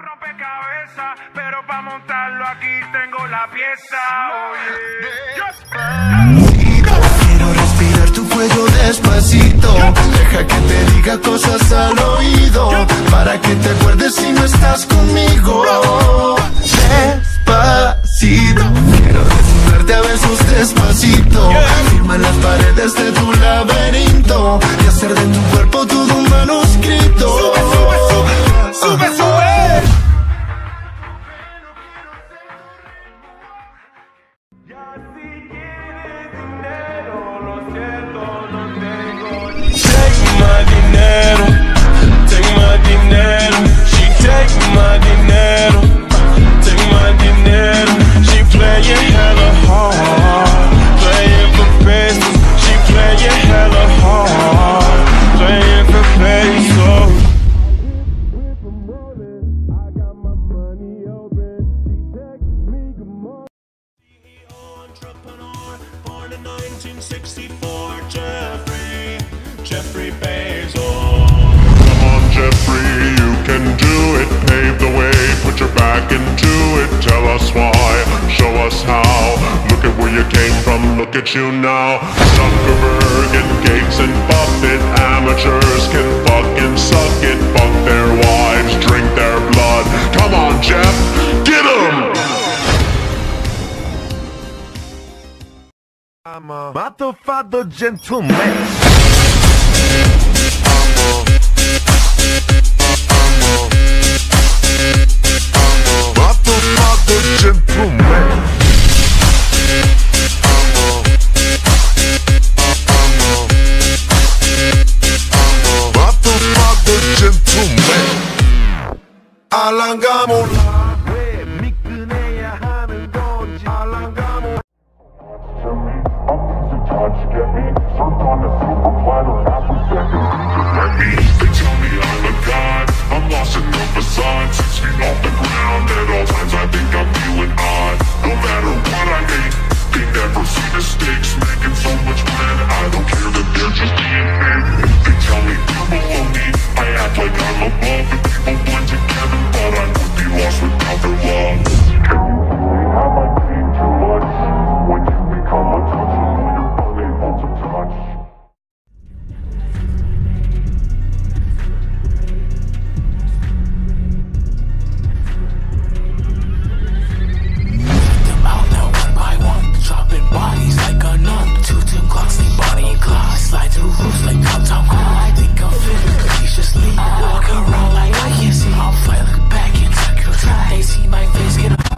rompecabezas, pero para montarlo aquí tengo la pieza. Quiero respirar tu fuego despacito. Deja que te diga cosas al oído, para que te acuerdes si no estás conmigo. Despacito, quiero desnudarte a besos despacito. Firma en las paredes de tu laberinto y hacer de tu cuerpo todo un manuscrito. Sube, sube, sube, sube, sube. Take my dinero, she take my dinero, take my dinero, she playing hella hard, playing for pesos, she playing hella hard, playing for pesos. I got my money open, she take me good morning. CEO entrepreneur, born in 1964, Jeffrey Bezos. Jeffrey, you can do it, pave the way, put your back into it, tell us why, show us how, look at where you came from, look at you now, Zuckerberg and Gates and Buffett, amateurs can fucking suck it, fuck their wives, drink their blood, come on Jeff, get 'em! I'm a motherfucker gentleman. 알랑가몰 왜 미끄내야 하는 건지 알랑가몰. They tell me I'm a god, I'm lost in the facade, 6 feet off the ground, at all times I think I'm feeling odd. No matter what I make, they never see mistakes, making so much money, I don't care that they're just being fake. They tell me they're below me, I act like I'm above, the people blend together, but I would be lost without their love. Can you see how I mean too much? When you become untouchable, you're unable to touch. Bodies like a nun, 2 clocks like Bonnie and Clyde. Slide through roofs like Uptown Girl. I think I'm feeling graciously. Walk around like I can't see. I'll fight like back in Tokyo. They see my face get up.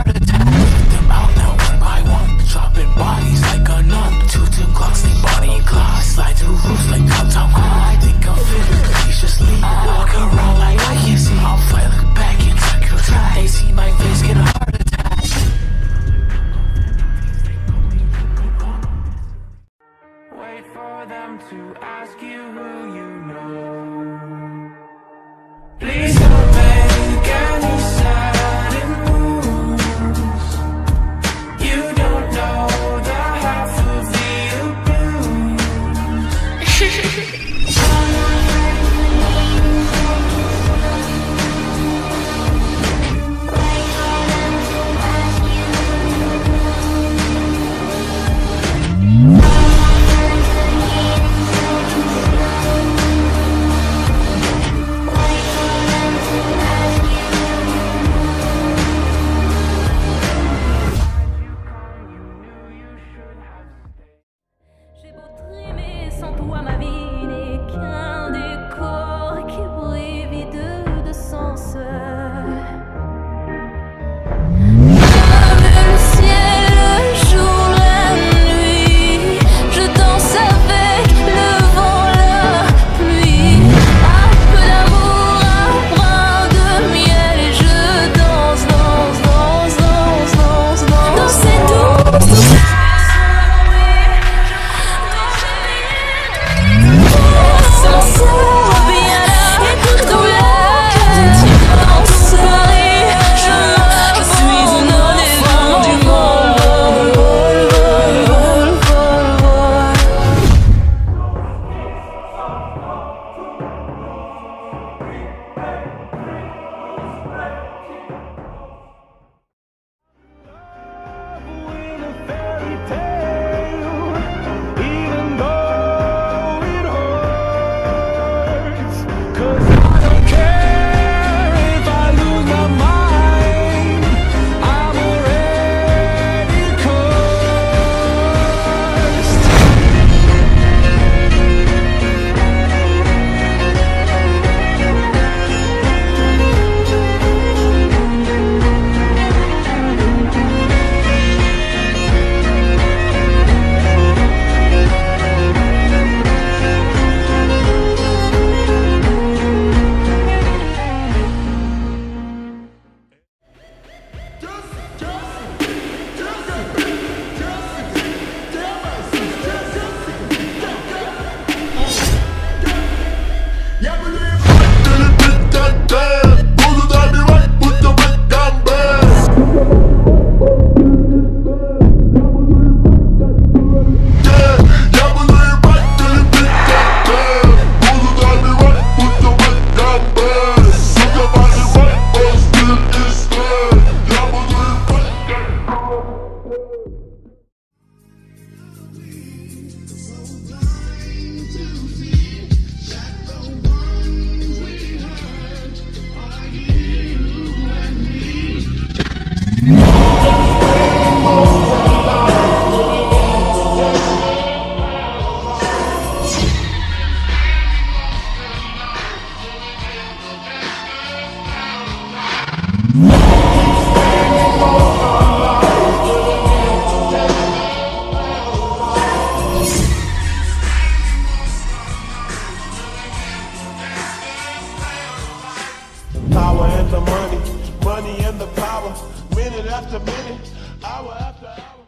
Power and the money, money and the power, minute after minute, hour after hour.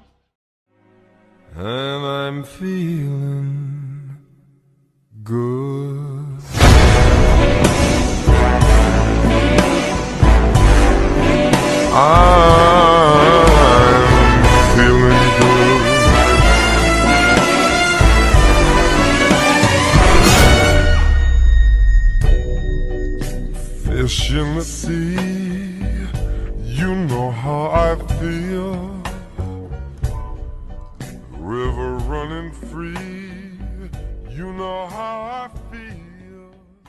And I'm feeling good. I'm feeling good. Fish in the sea, you know how I feel. River running free, you know how I feel.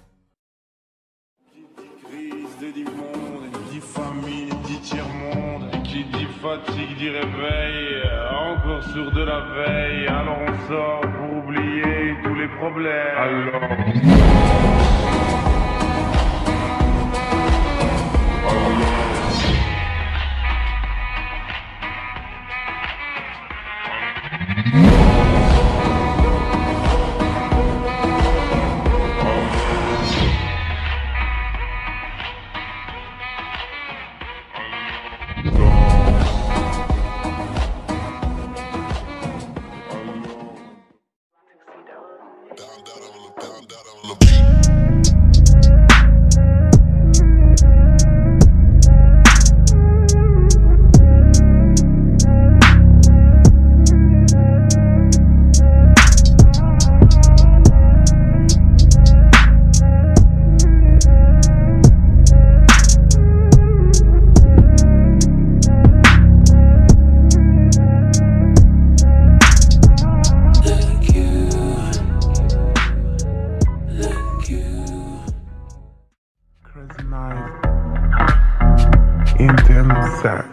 Qui dit crise, dit monde, dit famine, dit tiers-monde. Qui dit fatigue, dit réveil, encore sur de la veille. Alors on sort pour oublier tous les problèmes. Alors intense sex.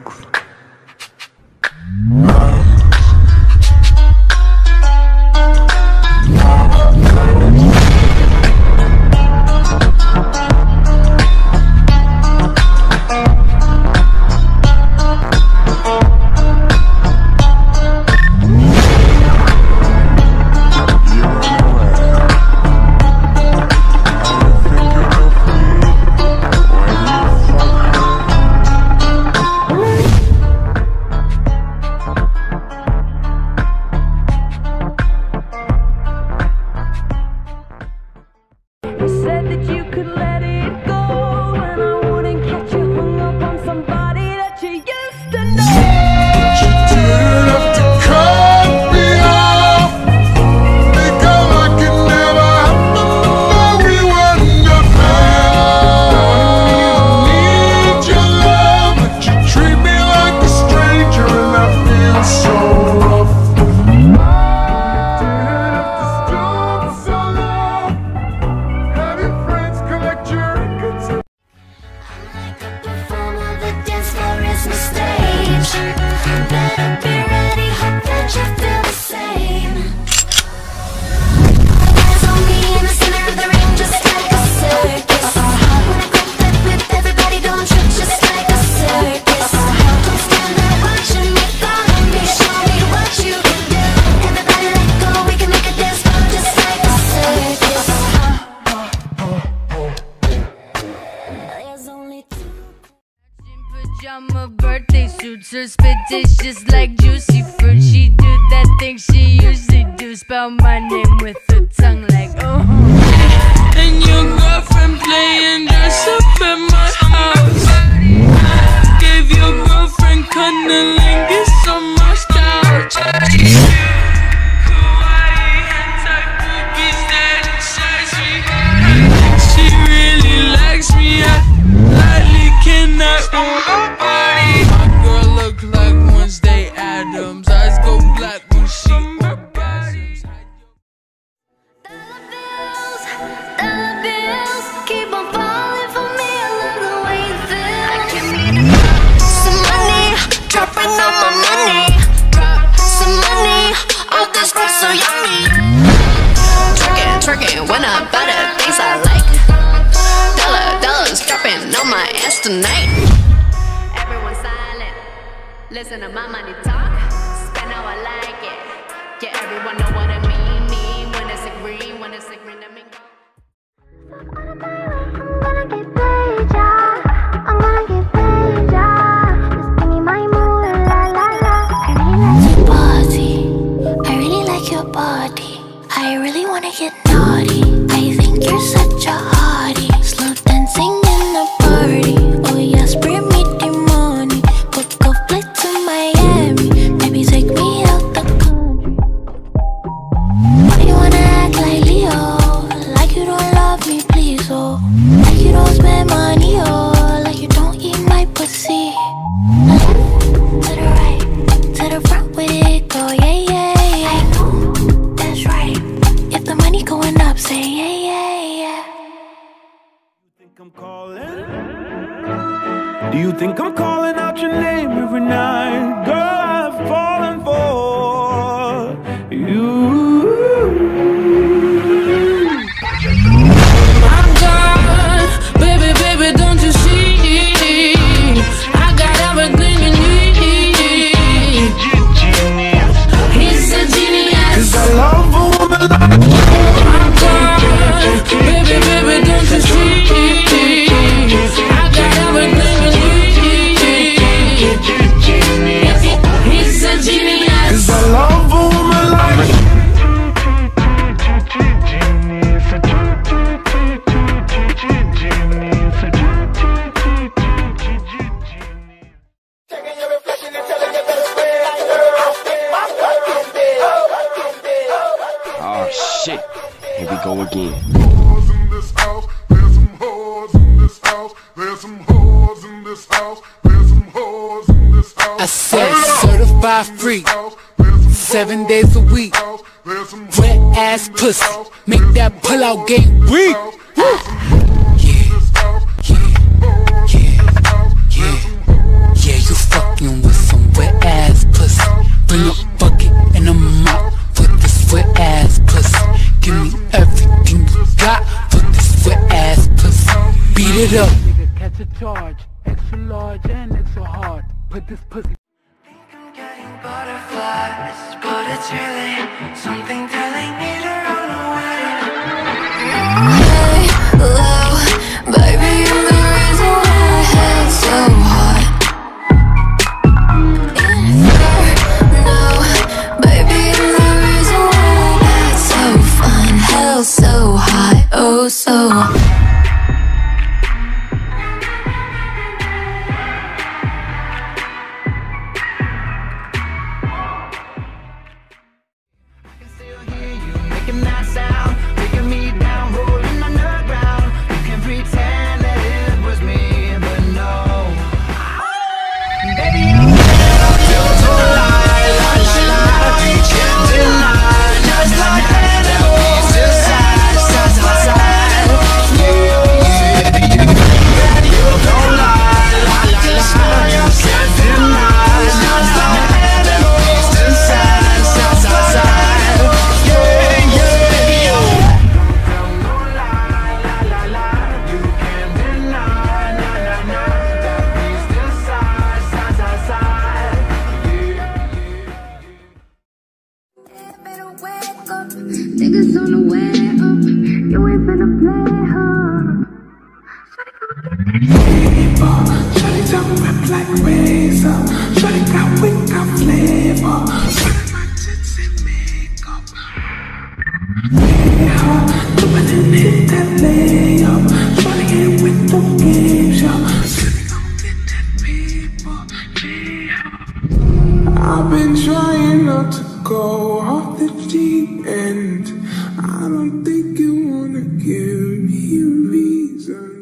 Pajama birthday suits, her spit tastes just like juicy fruit. She do that thing she usually do, spell my name with her tongue like oh. And your girlfriend playing dress up at my house. Gave your girlfriend cunnilingus on my couch. Kawaii hentai boobies that excites me. She really likes me. I lightly cannot own a body. My girl look like Wednesday Addams. Eyes go black when she orgasms. Dollar bills keep on falling. spend all my money. Drop some money, all this stuff so yummy. Twerking when I buy the things I like. Dollars dropping on my ass tonight. Everyone silent, listen to my money talk. Spend how I like it. Yeah, everyone know what I mean. When it's a green, when it's a green, I mean. I'm gonna get paid, yeah. I'm gonna get paid, yeah. Just give me my mood, la la la. I really like your body. I really like your body. I really wanna get naughty. I think you're such a hottie. Slow dancing in the party. Oh yes, bring me the money. Book a flight to Miami. Maybe take me out the country. Why you wanna act like Leo? Like you don't love me, please, oh. Like you don't spend money, oh. Like you don't eat my pussy. To the right, to the front with it, go, yeah, yeah, yeah. I know, that's right. If the money going up, say yeah, yeah, yeah. You think I'm calling? Do you think I'm calling out your name every night? Girl, I've fallen for you. I'm gone, baby, don't you see? I got everything you need. He's a genius. 'Cause I love a woman like I'm gone, baby, don't you see? I got everything you need. He's a genius. 'Cause I love a woman like Oh shit, here we go again. Whores in this house, there's some whores in this house, there's some whores in this house, there's some whores in this house. I said certified freak, 7 days a week. Wet ass pussy, make that pull out game weak. Yeah, you fucking with some wet ass pussy. Bring a bucket and a mop for this wet ass pussy. Give me everything you got for this wet ass pussy. Beat it up. Nigga, catch a charge, extra large and extra hard. Put this pussy. Butterflies, but it's really something telling me to run away. Hey, low, baby, you're the reason why I held so hot. No, baby, you're the reason why I had so fun. Held so hot, oh so hot. That sound, taking me down, rolling underground. You can pretend that it was me, but no. Baby, you don't lie, lie, lie. You can't deny, just like animals, just side, side, side, side. Yeah, baby, you don't lie, lie, lie. You can't deny, just like animals, just side, side, side, side. Niggas on the way up, you ain't finna play her. Shawty tongue whip like razor. Shawty got wick of flavor. Shawty my tits and makeup. Yeah, jumping in, hit that layup. Shawty ain't with the games, yo. Shawty gon' get that paper, yeah. I've been trying not to go off the deep end. I don't think you wanna give me a reason.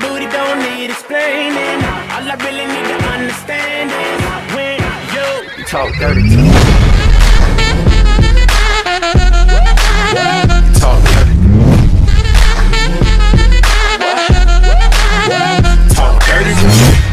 booty don't need explaining. All I really need to understand is when you talk dirty to me. Talk dirty. Talk dirty to me.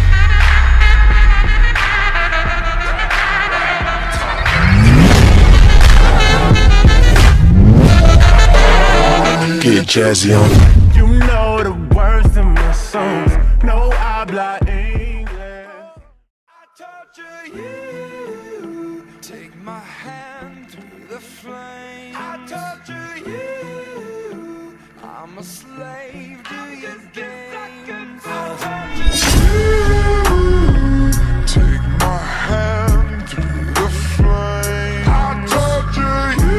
Get jazzy on it. You know the words in my songs. No habla English. I torture you. Take my hand through the flame. I torture you. I'm a slave to your games. I torture you. Take my hand through the flame. I torture you.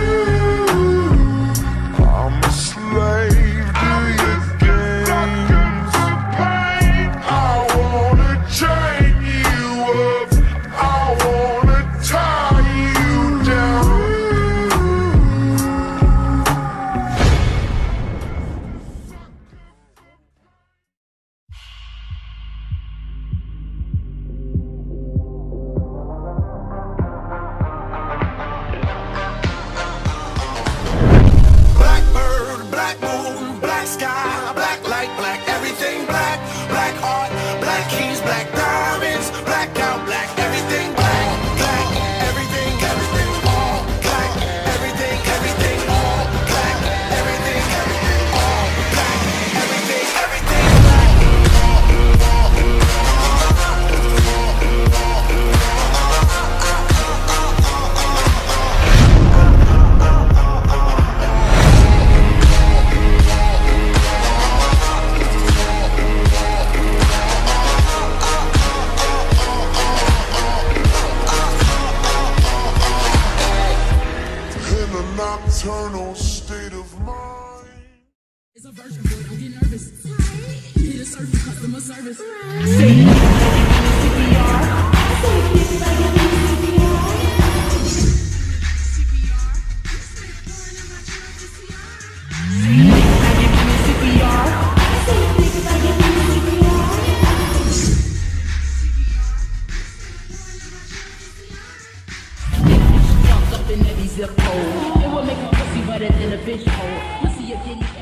I'm a slave to your games. I wanna chain you up. I wanna tie you down. Blackbird, black moon, black sky, black light, black everything black. Black heart, black keys, black diamonds, blackout, black everything black. Black everything, everything all black. Everything, everything all black. Everything, everything all black. Everything, everything black. In a nocturnal state of mind. It's a virgin boy, don't get nervous. Hit a service, customer service. Up in every zip code. It will make my pussy wetter than a fish hole. Pussy, you